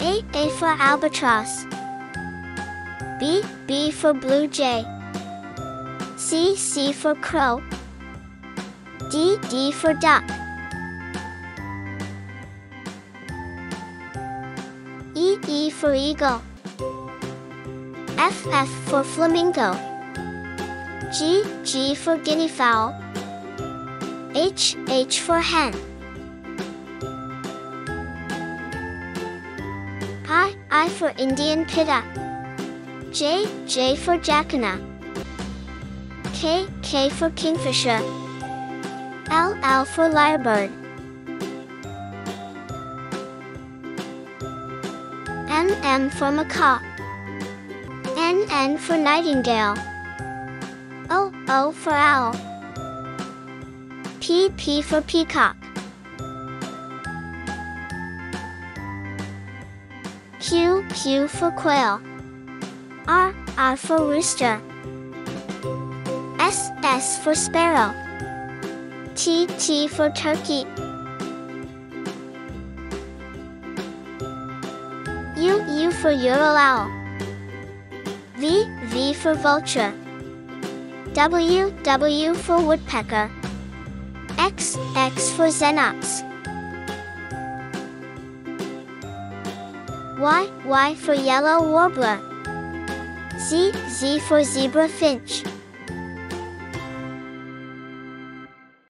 A for albatross. B for blue jay. C for crow. D for duck. E for eagle. F for flamingo. G for guinea fowl. H for hen. I for Indian pitta. J for jacana. K for kingfisher. L for lyrebird. M for macaw. N for nightingale. O for owl. P for peacock. Q for quail. R for rooster. S for sparrow. T for turkey. U for ural owl. V for vulture. W for woodpecker. X for XENOPS. Y for yellow warbler. Z for zebra finch.